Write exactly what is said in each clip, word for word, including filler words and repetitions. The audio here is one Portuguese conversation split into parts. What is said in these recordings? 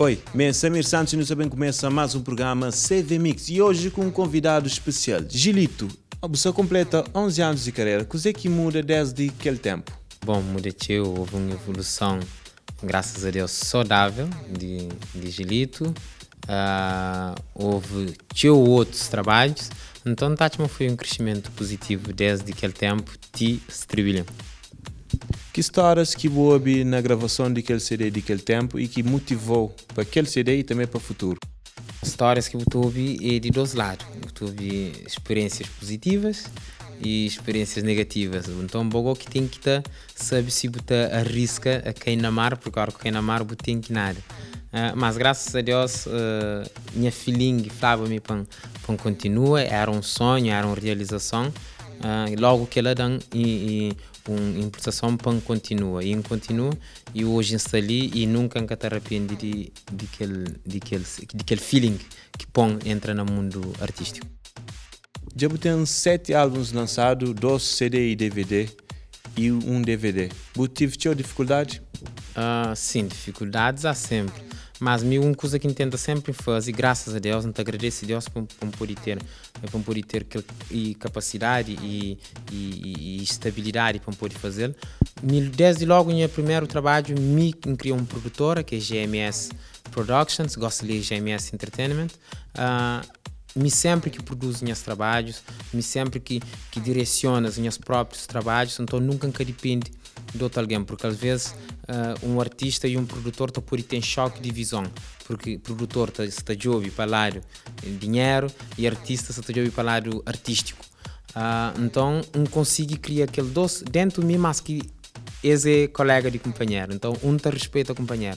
Oi, meu Samir Santos e nós também começa mais um programa C V Mix e hoje com um convidado especial, Gilito. Você completa onze anos de carreira, o que é que muda desde aquele tempo? Bom, muda teu, houve uma evolução, graças a Deus, saudável de, de Gilito. Uh, houve teu outros trabalhos, então Tachma foi um crescimento positivo desde aquele tempo de Stribilham. Que histórias que houve na gravação daquele C D daquele tempo e que motivou para aquele C D e também para o futuro? Histórias que eu tive é de dois lados. Eu tive experiências positivas e experiências negativas. Então, o que tem que estar, sabe se você arrisca a quem namar, porque agora quem namar, você tem que nada. Uh, mas graças a Deus, uh, minha filhinha falava-me para continua, era um sonho, era uma realização. Uh, logo que ela dá e, e uma importação para continua e continua e hoje instalei e nunca me arrependi de, de, aquele, de, aquele, de aquele feeling que põe entra no mundo artístico. Já tem sete álbuns lançados, dois C D e D V D e um D V D. Você teve dificuldade? Uh, sim, dificuldades há sempre. Mas uma coisa que entendo sempre fazer, graças a Deus, não te agradeço a Deus por, por poder ter, por poder ter e capacidade e, e, e estabilidade para poder fazer. Desde logo, no meu primeiro trabalho, me criou uma produtora, que é G M S Productions, gosto de G M S Entertainment. Uh, me sempre que produzo meus trabalhos, me sempre que, que direciono os meus próprios trabalhos, então nunca me depende de outro alguém, porque às vezes uh, um artista e um produtor estão por ter choque de visão, porque o produtor está a ouvir falar dinheiro e o artista está a ouvir falar artístico. Uh, então, um consegue criar aquele doce dentro de mim, mas que esse é colega de companheiro, então um te respeita o companheiro.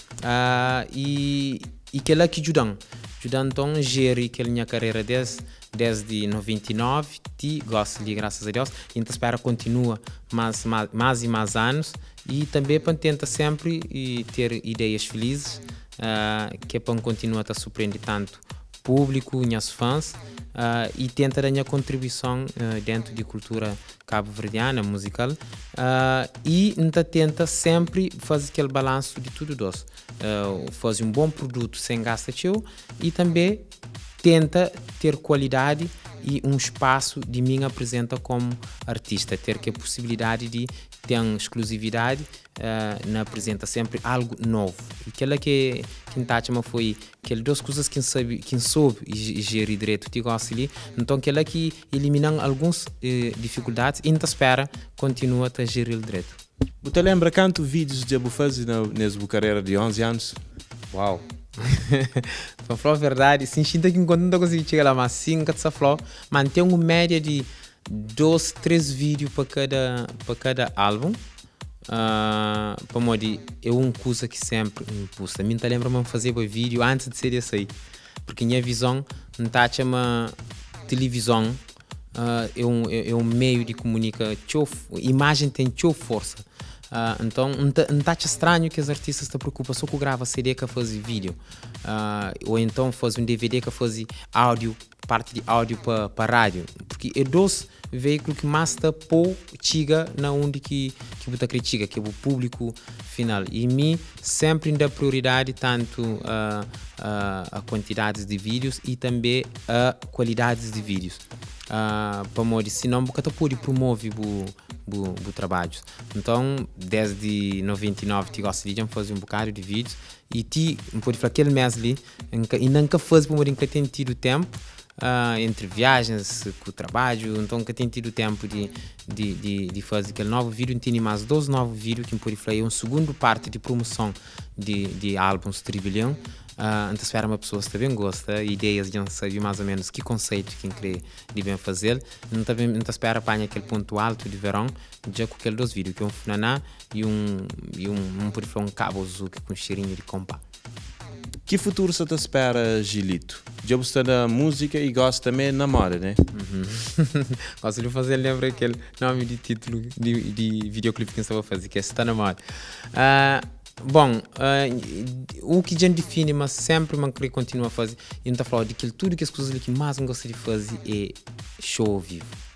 Uh, e e que ela que ajudam, ajudam então a gerir a minha carreira desde desde noventa e nove, e gosto de graças a Deus, e então espero continua mais, mais, mais e mais anos e também para tentar sempre e ter ideias felizes, uh, que é para continuar a surpreender tanto o público, os fãs, uh, e tentar dar a minha contribuição uh, dentro de cultura cabo-verdiana, musical, uh, e então tenta sempre fazer aquele balanço de tudo isso. Uh, fazer um bom produto sem gasto teu e também tenta ter qualidade e um espaço de mim apresenta como artista, ter que a possibilidade de ter exclusividade uh, na apresenta sempre algo novo. E aquela que que Tachma foi aquelas duas coisas que sabe que soube e gerir direito de gosto ali, então aquela que eliminam algumas eh, dificuldades e então espera continua a gerir direito. Você lembra quantos vídeos de fazer nessa carreira de onze anos? Uau! Para falar a verdade, sim, sinto que enquanto não consegui chegar lá, mas sim, que falou, mantém uma média de dois, três vídeos para cada, para cada álbum. Uh, para modo é uma coisa que sempre me puxa. A mim te lembra-me fazer o vídeo antes de ser esse aí, porque a minha visão não está a televisão, uh, é, um, é, é um meio de comunicar, a imagem tem tchau força. Uh, então, não está estranho que os artistas se preocupam só com grava C D que fazem vídeo, uh, ou então faz um D V D que fazem áudio, parte de áudio para para rádio, porque é dois veículos que mais está pô chega na onde que que você critica, que é o público final. E mim sempre dá prioridade tanto a uh, uh, a quantidade de vídeos e também a qualidade de vídeos. Uh, para modo senão você pode promover o o trabalho. Então, desde noventa e nove, eu gosto de fazer um bocado de vídeos e ti pode falar aquele mês ali e nunca faz por modo que tem tido tempo uh, entre viagens, com o trabalho, então que tem tido tempo de, de, de, de fazer aquele novo vídeo. Tem mais dois novos vídeos que pode falar é uma segunda parte de promoção de, de álbuns Tribilhão. Uh, então espera uma pessoa que também gosta, ideias de não saber mais ou menos que conceito que quer de bem fazer, não também não espera apanhar aquele ponto alto de verão, já com aqueles dois vídeos que é um funaná e um e um um por um cabo azul com cheirinho de compa. Que futuro você te espera, Gilito? Já gosta da música e gosta também da namora, né? Uhum. Gosto de fazer, lembra aquele nome de título de, de videoclipe que você vai fazer, que é Está na Moda. Uh, Bom, uh, o que a gente define, mas sempre me querer continuar a fazer, e não está falando de que tudo que as coisas que mais eu gosto de fazer é show ao vivo.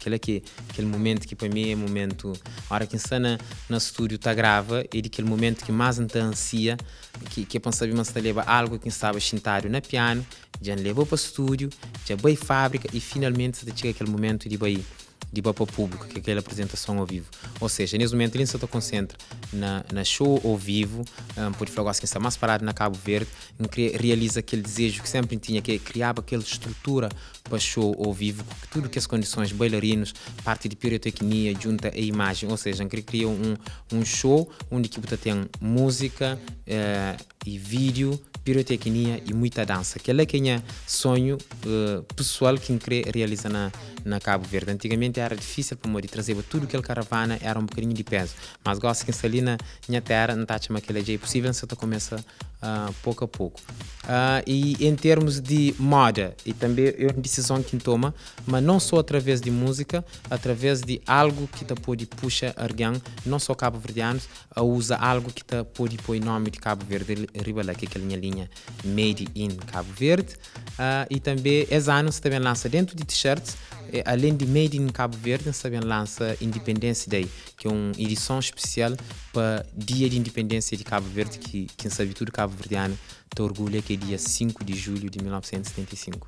aquele é que aquele momento que para mim é momento, a hora que está na, na estúdio tá grava, é aquele momento que mais então ansia, que que para saber mas leva algo que estava sentado na piano, já levou para o estúdio, já vai fábrica e finalmente chega aquele momento de vai de para o público, que é aquela apresentação ao vivo. Ou seja, nesse momento ele se concentra na, na show ao vivo, um, pode falar assim, está mais parado na Cabo Verde, realiza aquele desejo que sempre tinha, que criava aquela estrutura para show ao vivo, tudo que as condições, bailarinos, parte de pirotecnia, junta a imagem, ou seja, cria um, um show onde que você tem música uh, e vídeo, pirotecnia e muita dança. Aquele é que é sonho uh, pessoal que queria realizar na, na Cabo Verde. Antigamente era difícil para morrer, trazer tudo aquele caravana, era um bocadinho de peso. Mas gosto que ali na minha terra, não está chamando aquele jeito possível, você começa uh, pouco a pouco. Uh, e em termos de moda, e também é uma decisão que toma, mas não só através de música, através de algo que te pode puxar alguém, não só cabo-verdianos, a usa algo que te pode pôr o nome de Cabo Verde, riba que é aquela minha linha Made in Cabo Verde. Uh, e também, esse ano, você também lança dentro de t-shirts, eh, além de Made in Cabo Verde, você também lança Independence Day, que é uma edição especial para Dia de Independência de Cabo Verde, que quem sabe tudo cabo-verdiano te orgulha, que é dia cinco de julho de mil novecentos e setenta e cinco.